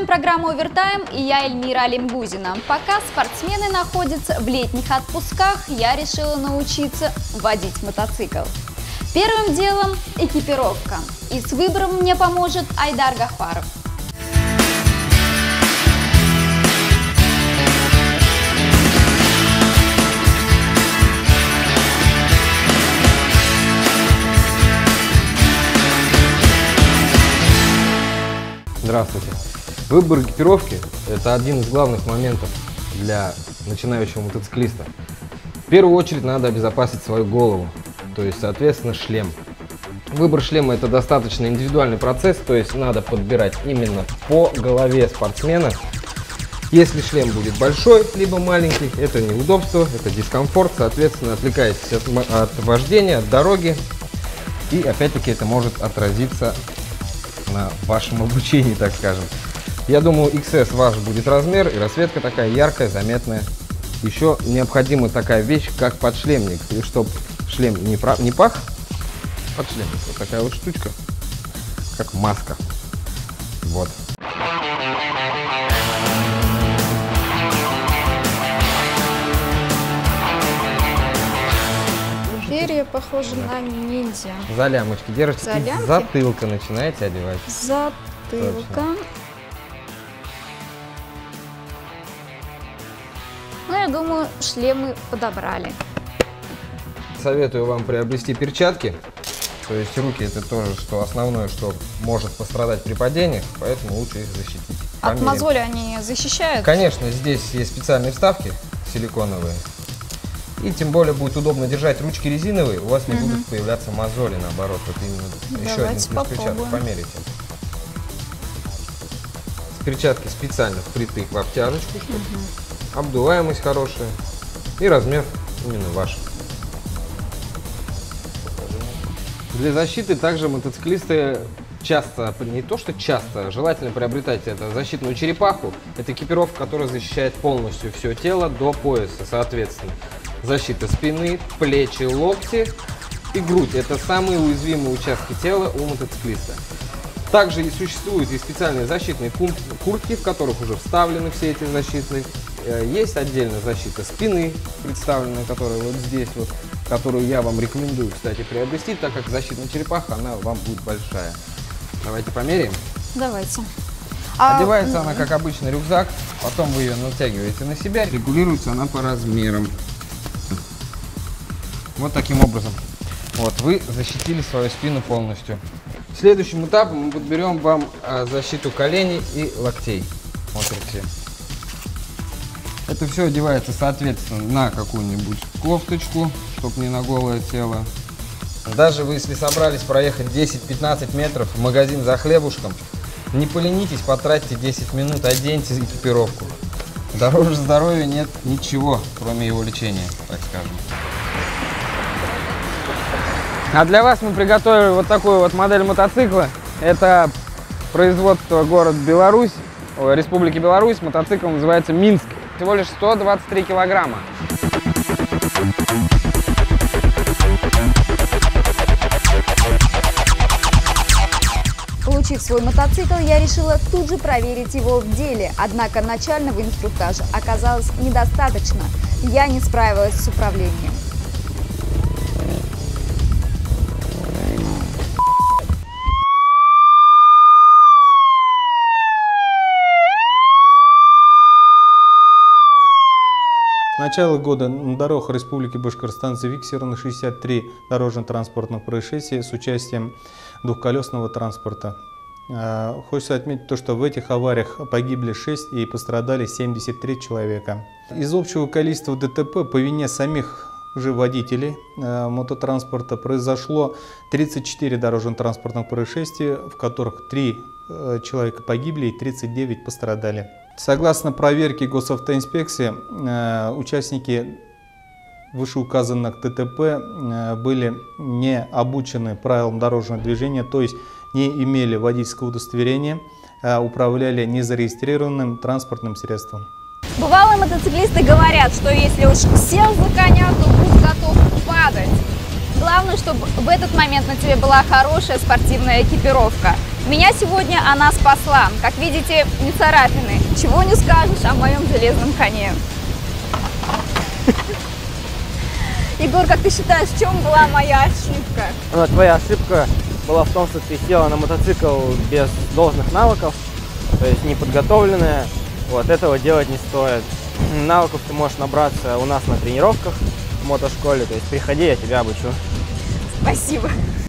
вами программа «Овертайм» и я, Эльмира Алимгузина. Пока спортсмены находятся в летних отпусках, я решила научиться водить мотоцикл. Первым делом – экипировка. И с выбором мне поможет Айдар Гафаров. Здравствуйте. Выбор экипировки – это один из главных моментов для начинающего мотоциклиста. В первую очередь надо обезопасить свою голову, то есть, соответственно, шлем. Выбор шлема – это достаточно индивидуальный процесс, то есть надо подбирать именно по голове спортсмена. Если шлем будет большой, либо маленький, это неудобство, это дискомфорт, соответственно, отвлекаетесь от вождения, от дороги, и опять-таки это может отразиться на вашем обучении, так скажем. Я думаю, XS ваш будет размер, и расцветка такая яркая, заметная. Еще необходима такая вещь, как подшлемник. И чтобы шлем не пах, подшлемник. Вот такая вот штучка, как маска. Вот. Перья похожи на ниндзя. За лямочки держите, за лямки? С затылка начинаете одевать. Затылка. Точно. Ну, я думаю, шлемы подобрали. Советую вам приобрести перчатки. То есть руки — это тоже основное, что может пострадать при падениях, поэтому лучше их защитить. От мозоли они защищают? Конечно, здесь есть специальные вставки силиконовые. И тем более будет удобно держать ручки резиновые, у вас не будут появляться мозоли, наоборот. Вот именно еще один плюс перчаток. Померите. Перчатки специально впритых в обтяжечку, чтобы обдуваемость хорошая и размер именно ваш. Для защиты также мотоциклисты часто, не то что часто, желательно приобретать это защитную черепаху. Это экипировка, которая защищает полностью все тело до пояса, соответственно. Защита спины, плечи, локти и грудь. Это самые уязвимые участки тела у мотоциклиста. Также и существуют и специальные защитные куртки, в которых уже вставлены все эти защитные. Есть отдельно защита спины, представленная, которая вот здесь, вот, которую я вам рекомендую, кстати, приобрести, так как защитная черепаха, она вам будет большая. Давайте померяем. Давайте. Одевается она, как обычный рюкзак, потом вы ее натягиваете на себя, регулируется она по размерам. Вот таким образом. Вот, вы защитили свою спину полностью. Следующим этапом мы подберем вам защиту коленей и локтей. Смотрите. Это все одевается, соответственно, на какую-нибудь кофточку, чтобы не на голое тело. Даже вы, если собрались проехать 10-15 метров в магазин за хлебушком, не поленитесь, потратьте 10 минут, оденьте экипировку. Дороже здоровья нет ничего, кроме его лечения, так скажем. А для вас мы приготовили вот такую вот модель мотоцикла. Это производство город Беларусь, Республики Беларусь. Мотоцикл называется Минск. Всего лишь 123 килограмма. Получив свой мотоцикл, я решила тут же проверить его в деле. Однако начального инструктажа оказалось недостаточно. Я не справилась с управлением. С начала года на дорогах Республики Башкортостан зафиксировано 63 дорожно-транспортных происшествий с участием двухколесного транспорта. Хочется отметить то, что в этих авариях погибли 6 и пострадали 73 человека. Из общего количества ДТП по вине самих же водителей мототранспорта произошло 34 дорожно-транспортных происшествия, в которых 3 человека погибли и 39 пострадали. Согласно проверке госавтоинспекции, участники вышеуказанных ДТП были не обучены правилам дорожного движения, то есть не имели водительского удостоверения, управляли незарегистрированным транспортным средством. Бывалые мотоциклисты говорят, что если уж сел за коня, то будь готов падать. Главное, чтобы в этот момент на тебе была хорошая спортивная экипировка. Меня сегодня она спасла. Как видите, не царапины. Чего не скажешь о моем железном коне. Егор, как ты считаешь, в чем была моя ошибка? Ну, твоя ошибка была в том, что ты села на мотоцикл без должных навыков, то есть неподготовленная. Вот этого делать не стоит. Навыков ты можешь набраться у нас на тренировках в мотошколе, то есть приходи, я тебя обучу. Спасибо.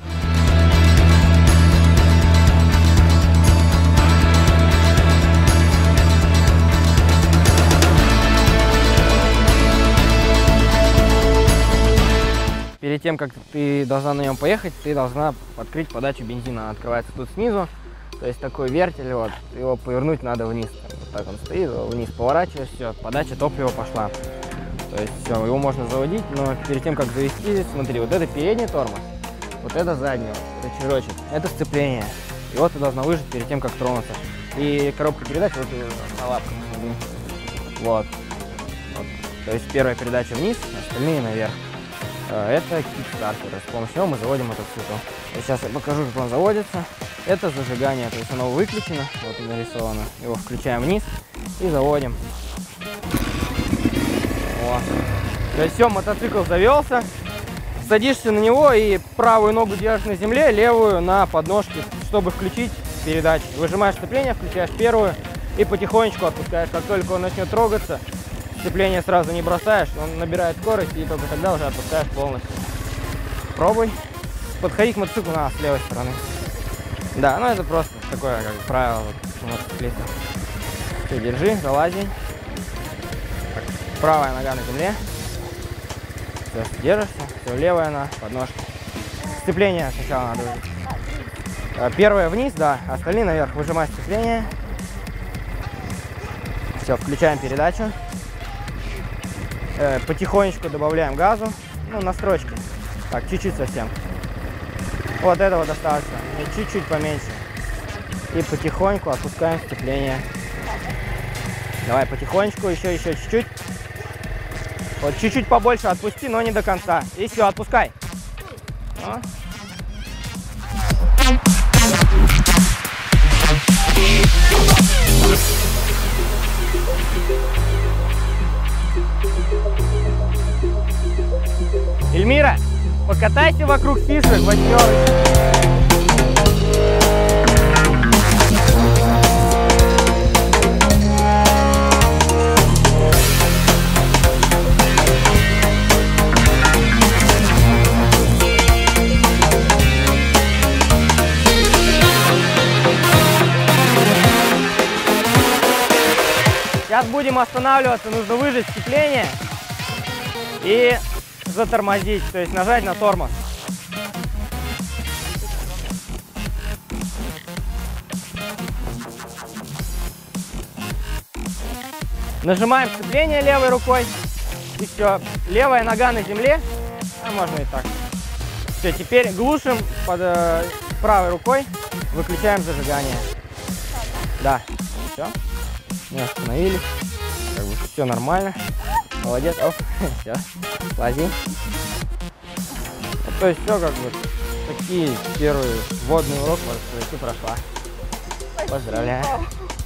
Перед тем, как ты должна на нем поехать, ты должна открыть подачу бензина. Она открывается тут снизу, то есть такой вертель, вот, его повернуть надо вниз. Вот так он стоит, вниз поворачиваешь, все, подача топлива пошла. То есть все, его можно заводить, но перед тем, как завести, смотри, вот это передний тормоз, вот это задний, рычажочек, это сцепление. Его ты должна выжать перед тем, как тронуться. И коробка передач вот на лапках. Вот. То есть первая передача вниз, остальные наверх. Это кикстартер, с помощью него мы заводим мотоцикл. Сейчас я покажу, как он заводится. Это зажигание, то есть оно выключено, вот нарисовано. Его включаем вниз и заводим. Вот. То есть все, мотоцикл завелся. Садишься на него и правую ногу держишь на земле, левую на подножке, чтобы включить передачу. Выжимаешь сцепление, включаешь первую и потихонечку отпускаешь. Как только он начнет трогаться, сцепление сразу не бросаешь, он набирает скорость и только тогда уже отпускаешь полностью. Пробуй. Подходи к мотоциклу с левой стороны. Да, ну это просто такое как правило мотоциклиста. Все, держи, залази. Так, правая нога на земле. Все, держишься. Все, левая на подножке. Сцепление сначала надо выжать. Первое вниз, да, остальные наверх. Выжимай сцепление. Все, включаем передачу. Потихонечку добавляем газу, ну, на строчке, так, чуть-чуть совсем. Вот этого достаточно, и чуть-чуть поменьше. И потихоньку отпускаем сцепление. Давай потихонечку, еще чуть-чуть. Вот чуть-чуть побольше отпусти, но не до конца. И все, отпускай. О. Эльмира, покатайся вокруг фишек, восьмерочек. Сейчас будем останавливаться, нужно выжать сцепление и затормозить, то есть нажать на тормоз. Нажимаем сцепление левой рукой и все. Левая нога на земле, а можно и так. Все, теперь глушим под правой рукой, выключаем зажигание. Да, все. Мы остановились, как бы все нормально. Молодец, оп, все, лази. То есть все как бы такие первые вводный урок ты прошла. Поздравляю.